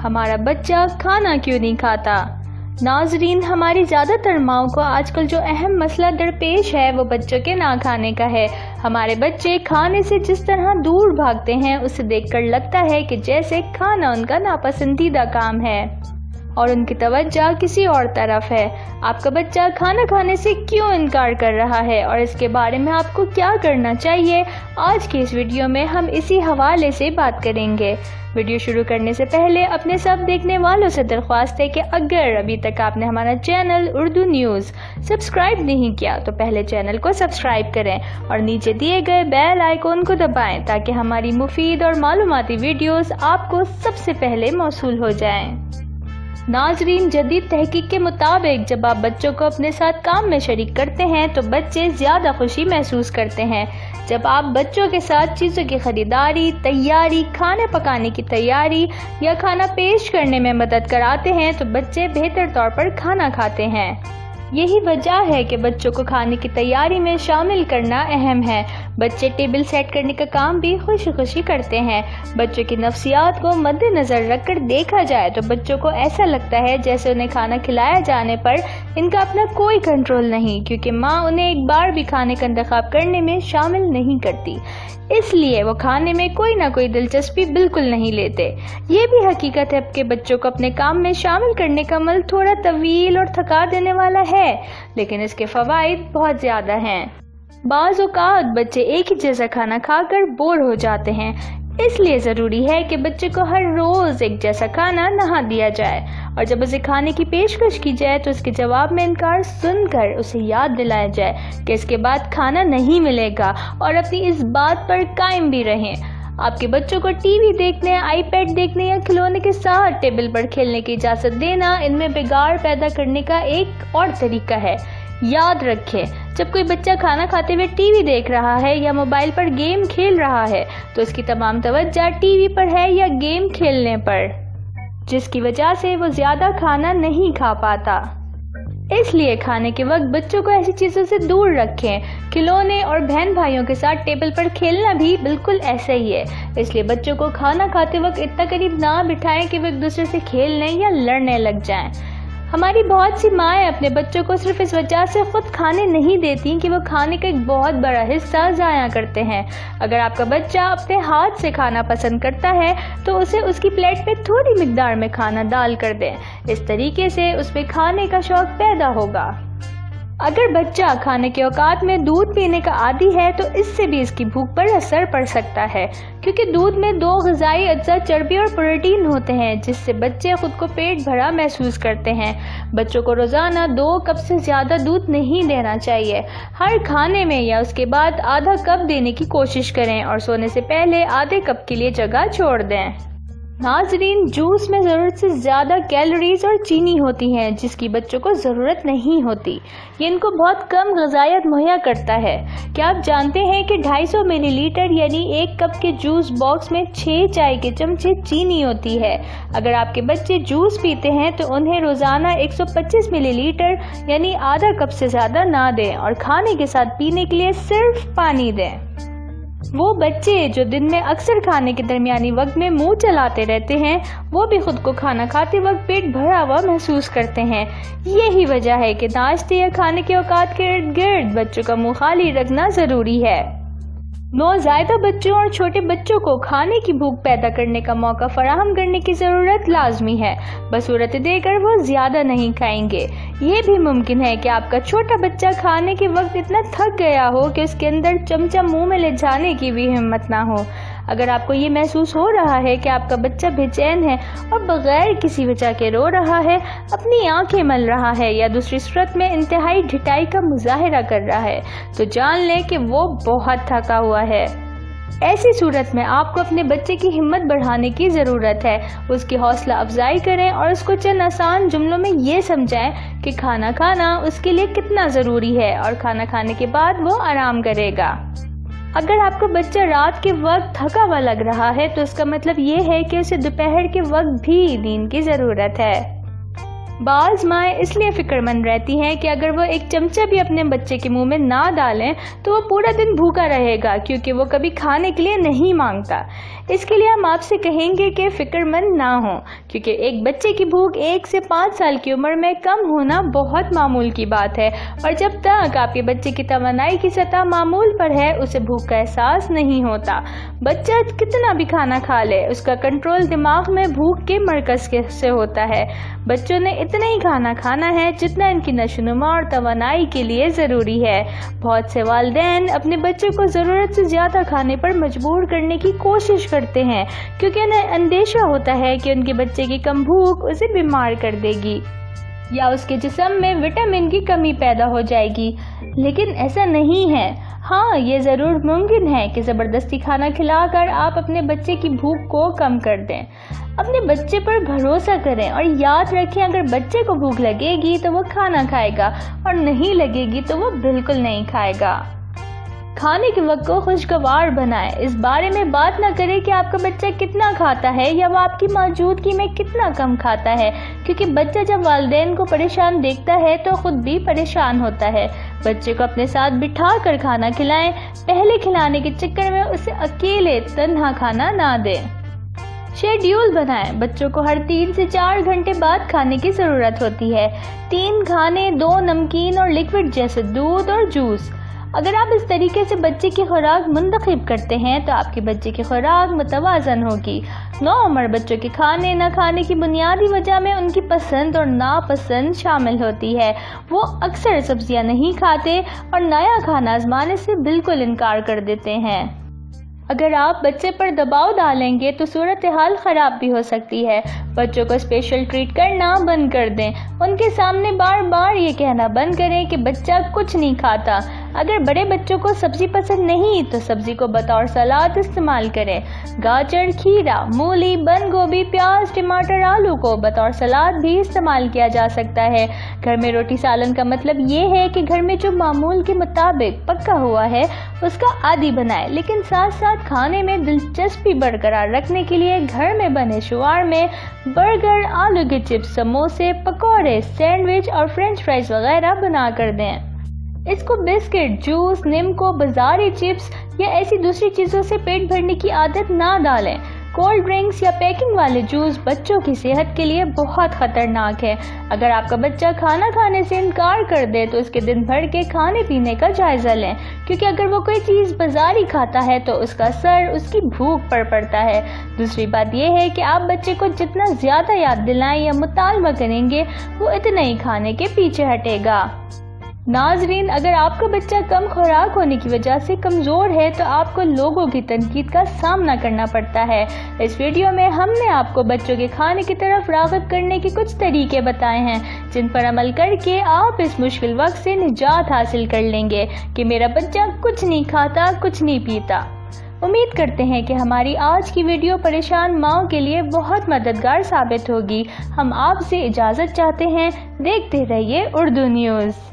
ہمارا بچہ کھانا کیوں نہیں کھاتا؟ ناظرین، ہماری زیادہ تر ماؤں کو آج کل جو اہم مسئلہ درپیش ہے وہ بچوں کے نہ کھانے کا ہے۔ ہمارے بچے کھانے سے جس طرح دور بھاگتے ہیں اسے دیکھ کر لگتا ہے کہ جیسے کھانا ان کا ناپسندیدہ کام ہے اور ان کی توجہ کسی اور طرف ہے۔ آپ کا بچہ کھانا کھانے سے کیوں انکار کر رہا ہے اور اس کے بارے میں آپ کو کیا کرنا چاہیے، آج کی اس ویڈیو میں ہم اسی حوالے سے بات کریں گے۔ ویڈیو شروع کرنے سے پہلے اپنے سب دیکھنے والوں سے درخواست ہے کہ اگر ابھی تک آپ نے ہمارا چینل اردو نیوز سبسکرائب نہیں کیا تو پہلے چینل کو سبسکرائب کریں اور نیچے دیے گئے بیل آئیکن کو دبائیں تاکہ ہماری مفید اور معلوماتی ویڈیوز آپ کو سب سے پہلے موصول ہو جائیں۔ ناظرین، جدید تحقیق کے مطابق جب آپ بچوں کو اپنے ساتھ کام میں شریک کرتے ہیں تو بچے زیادہ خوشی محسوس کرتے ہیں۔ جب آپ بچوں کے ساتھ چیزوں کی خریداری، تیاری، کھانا پکانے کی تیاری یا کھانا پیش کرنے میں مدد کراتے ہیں تو بچے بہتر طور پر کھانا کھاتے ہیں۔ یہی وجہ ہے کہ بچوں کو کھانے کی تیاری میں شامل کرنا اہم ہے۔ بچے ٹیبل سیٹ کرنے کا کام بھی خوشی خوشی کرتے ہیں۔ بچوں کی نفسیات کو مد نظر رکھ کر دیکھا جائے تو بچوں کو ایسا لگتا ہے جیسے انہیں کھانا کھلایا جانے پر ان کا اپنا کوئی کنٹرول نہیں، کیونکہ ماں انہیں ایک بار بھی کھانے کا انتخاب کرنے میں شامل نہیں کرتی، اس لیے وہ کھانے میں کوئی نہ کوئی دلچسپی بالکل نہیں لیتے۔ یہ بھی حقیقت ہے کہ بچوں کو اپنے کام میں شامل کرنے کا عمل تھوڑا طویل اور تھکا دینے والا ہے، لیکن اس کے فوائد بہت زیادہ ہیں۔ بعض اوقات بچے ایک ہی جیسا کھانا کھا کر بور ہو جاتے ہیں، اس لیے ضروری ہے کہ بچے کو ہر روز ایک جیسا کھانا نہ دیا جائے، اور جب اسے کھانے کی پیشکش کی جائے تو اس کے جواب میں انکار سن کر اسے یاد دلایا جائے کہ اس کے بعد کھانا نہیں ملے گا، اور اپنی اس بات پر قائم بھی رہیں۔ آپ کے بچوں کو ٹی وی دیکھنے، آئی پیڈ دیکھنے یا کھلونے کے ساتھ ٹیبل پر کھیلنے کی اجازت دینا ان میں بگاڑ پیدا کرنے کا ایک اور طریقہ ہے۔ یاد رکھیں، جب کوئی بچہ کھانا کھاتے ہوئے ٹی وی دیکھ رہا ہے یا موبائل پر گیم کھیل رہا ہے تو اس کی تمام توجہ ٹی وی پر ہے یا گیم کھیلنے پر، جس کی وجہ سے وہ زیادہ کھانا نہیں کھا پاتا۔ اس لیے کھانے کے وقت بچوں کو ایسی چیزوں سے دور رکھیں۔ کھلونے اور بہن بھائیوں کے ساتھ ٹیبل پر کھیلنا بھی بالکل ایسا ہی ہے، اس لیے بچوں کو کھانا کھاتے وقت اتنا قریب نہ بٹھائیں کہ وہ ایک دوسرے سے کھیلنے یا لڑنے لگ جائیں۔ ہماری بہت سی مائیں اپنے بچوں کو صرف اس وجہ سے خود کھانے نہیں دیتی کہ وہ کھانے کا ایک بہت بڑا حصہ ضائع کرتے ہیں۔ اگر آپ کا بچہ اپنے ہاتھ سے کھانا پسند کرتا ہے تو اسے اس کی پلیٹ پہ تھوڑی مقدار میں کھانا ڈال کر دیں، اس طریقے سے اس میں کھانے کا شوق پیدا ہوگا۔ اگر بچہ کھانے کے اوقات میں دودھ پینے کا عادی ہے تو اس سے بھی اس کی بھوک پر اثر پڑ سکتا ہے، کیونکہ دودھ میں 2 غذائی اجزاء چربی اور پروٹین ہوتے ہیں جس سے بچے خود کو پیٹ بھرا محسوس کرتے ہیں۔ بچوں کو روزانہ 2 کپ سے زیادہ دودھ نہیں دینا چاہیے۔ ہر کھانے میں یا اس کے بعد آدھا کپ دینے کی کوشش کریں اور سونے سے پہلے آدھے کپ کے لیے جگہ چھوڑ دیں۔ ناظرین، جوس میں ضرورت سے زیادہ کیلوریز اور چینی ہوتی ہیں جس کی بچوں کو ضرورت نہیں ہوتی۔ یہ ان کو بہت کم غذائیت مہیا کرتا ہے۔ کیا آپ جانتے ہیں کہ 250 ملی لیٹر یعنی 1 کپ کے جوس باکس میں 6 چائے کے چمچے چینی ہوتی ہے؟ اگر آپ کے بچے جوس پیتے ہیں تو انہیں روزانہ 125 ملی لیٹر یعنی آدھا کپ سے زیادہ نہ دیں اور کھانے کے ساتھ پینے کے لیے صرف پانی دیں۔ وہ بچے جو دن میں اکثر کھانے کے درمیانی وقت میں منہ چلاتے رہتے ہیں وہ بھی خود کو کھانا کھاتے وقت پیٹ بھرا ہوا محسوس کرتے ہیں۔ یہی وجہ ہے کہ ناشتے یا کھانے کے اوقات کے ارد گرد بچوں کا منہ خالی رکھنا ضروری ہے۔ نوزائیدہ بچوں اور چھوٹے بچوں کو کھانے کی بھوک پیدا کرنے کا موقع فراہم کرنے کی ضرورت لازمی ہے، بصورت دے کر وہ زیادہ نہیں کھائیں گے۔ یہ بھی ممکن ہے کہ آپ کا چھوٹا بچہ کھانے کے وقت اتنا تھک گیا ہو کہ اس کے اندر چمچہ منہ میں لے جانے کی بھی ہمت نہ ہو۔ اگر آپ کو یہ محسوس ہو رہا ہے کہ آپ کا بچہ بے چین ہے اور بغیر کسی وجہ کے رو رہا ہے، اپنی آنکھیں مل رہا ہے یا دوسری صورت میں انتہائی ڈھٹائی کا مظاہرہ کر رہا ہے تو جان لیں کہ وہ بہت تھکا ہوا ہے۔ ایسی صورت میں آپ کو اپنے بچے کی ہمت بڑھانے کی ضرورت ہے، اس کی حوصلہ افزائی کریں اور اس کو چند آسان جملوں میں یہ سمجھائیں کہ کھانا کھانا اس کے لیے کتنا ضروری ہے اور کھانا کھانے کے بعد وہ آرام کرے گا۔ اگر آپ کا بچہ رات کے وقت تھکا ہوا لگ رہا ہے تو اس کا مطلب یہ ہے کہ اسے دوپہر کے وقت بھی نیند کی ضرورت ہے۔ بعض مائیں اس لیے فکر مند رہتی ہیں کہ اگر وہ ایک چمچہ بھی اپنے بچے کے منہ میں نہ ڈالیں تو وہ پورا دن بھوکا رہے گا کیونکہ وہ کبھی کھانے کے لیے نہیں مانگتا۔ اس کے لیے ہم آپ سے کہیں گے کہ فکر مند نہ ہوں، کیونکہ ایک بچے کی بھوک 1 سے 5 سال کی عمر میں کم ہونا بہت معمول کی بات ہے، اور جب تک آپ کے بچے کی توانائی کی سطح معمول پر ہے اسے بھوک کا احساس نہیں ہوتا۔ بچہ کتنا بھی کھانا کھا لے، اس کا کنٹرول دماغ میں بھوک کے مرکز سے ہوتا ہے۔ بچوں نے اتنا ہی کھانا کھانا ہے جتنا ان کی نشوونما اور توانائی کے لیے ضروری ہے۔ بہت سے والدین اپنے بچے کو ضرورت سے زیادہ کھانے پر مجبور کرنے کی کوشش کرتے ہیں، کیونکہ انہیں اندیشہ ہوتا ہے کہ ان کے بچے کی کم بھوک اسے بیمار کر دے گی یا اس کے جسم میں وٹامن کی کمی پیدا ہو جائے گی، لیکن ایسا نہیں ہے۔ ہاں، یہ ضرور ممکن ہے کہ زبردستی کھانا کھلا کر آپ اپنے بچے کی بھوک کو کم کر دیں۔ اپنے بچے پر بھروسہ کریں اور یاد رکھیں اگر بچے کو بھوک لگے گی تو وہ کھانا کھائے گا، اور نہیں لگے گی تو وہ بالکل نہیں کھائے گا۔ کھانے کے وقت کو خوشگوار بنائیں۔ اس بارے میں بات نہ کریں کہ آپ کا بچہ کتنا کھاتا ہے یا وہ آپ کی موجودگی میں کتنا کم کھاتا ہے، کیونکہ بچہ جب والدین کو پریشان دیکھتا ہے تو خود بھی پریشان ہوتا ہے۔ بچے کو اپنے ساتھ بٹھا کر کھانا کھلائیں، پہلے کھلانے کے چکر میں اسے اکیلے تنہا کھانا نہ دیں۔ شیڈیول بنائیں۔ بچوں کو ہر 3 سے 4 گھنٹے بعد کھانے کی ضرورت ہوتی ہے۔ 3 کھانے، 2 نمکین اور لکوڈ جیسے دودھ اور جوس۔ اگر آپ اس طریقے سے بچے کی خوراک منتخب کرتے ہیں تو آپ کے بچے کی خوراک متوازن ہوگی۔ نوعمر بچوں کے کھانے نہ کھانے کی بنیادی وجہ میں ان کی پسند اور ناپسند شامل ہوتی ہے۔ وہ اکثر سبزیاں نہیں کھاتے اور نیا کھانا آزمانے سے بالکل انکار کر دیتے ہیں۔ اگر آپ بچے پر دباؤ ڈالیں گے تو صورتحال خراب بھی ہو سکتی ہے۔ بچوں کو اسپیشل ٹریٹ کرنا بند کر دیں۔ ان کے سامنے بار بار یہ کہنا بند کریں کہ بچہ کچھ نہیں کھاتا۔ اگر بڑے بچوں کو سبزی پسند نہیں تو سبزی کو بطور سلاد استعمال کریں۔ گاجر، کھیرا، مولی، بند گوبھی، پیاز، ٹماٹر، آلو کو بطور سلاد بھی استعمال کیا جا سکتا ہے۔ گھر میں روٹی سالن کا مطلب یہ ہے کہ گھر میں جو معمول کے مطابق پکا ہوا ہے اس کا عادی بنائیں، لیکن ساتھ ساتھ کھانے میں دلچسپی برقرار رکھنے کے لیے گھر میں بنے شوار میں برگر، آلو کے چپس، سموسے، پکوڑے، سینڈوچ اور فرینچ فرائز وغیرہ بنا کر دیں۔ اس کو بسکٹ، جوس، نیمکو، بازاری چپس یا ایسی دوسری چیزوں سے پیٹ بھرنے کی عادت نہ ڈالیں۔ کولڈ ڈرنکس یا پیکنگ والے جوس بچوں کی صحت کے لیے بہت خطرناک ہے۔ اگر آپ کا بچہ کھانا کھانے سے انکار کر دے تو اس کے دن بھر کے کھانے پینے کا جائزہ لیں، کیونکہ اگر وہ کوئی چیز بازاری کھاتا ہے تو اس کا اثر اس کی بھوک پر پڑتا ہے۔ دوسری بات یہ ہے کہ آپ بچے کو جتنا زیادہ یاد دلائیں یا مطالبہ کریں گے وہ اتنا ہی کھانے کے پیچھے ہٹے گا۔ ناظرین، اگر آپ کا بچہ کم خوراک ہونے کی وجہ سے کمزور ہے تو آپ کو لوگوں کی تنقید کا سامنا کرنا پڑتا ہے۔ اس ویڈیو میں ہم نے آپ کو بچوں کے کھانے کی طرف راغب کرنے کے کچھ طریقے بتائے ہیں جن پر عمل کر کے آپ اس مشکل وقت سے نجات حاصل کر لیں گے کہ میرا بچہ کچھ نہیں کھاتا، کچھ نہیں پیتا۔ امید کرتے ہیں کہ ہماری آج کی ویڈیو پریشان ماؤں کے لیے بہت مددگار ثابت ہوگی۔ ہم آپ سے اجازت چاہتے ہیں۔ دیکھتے رہیے اردو نیوز۔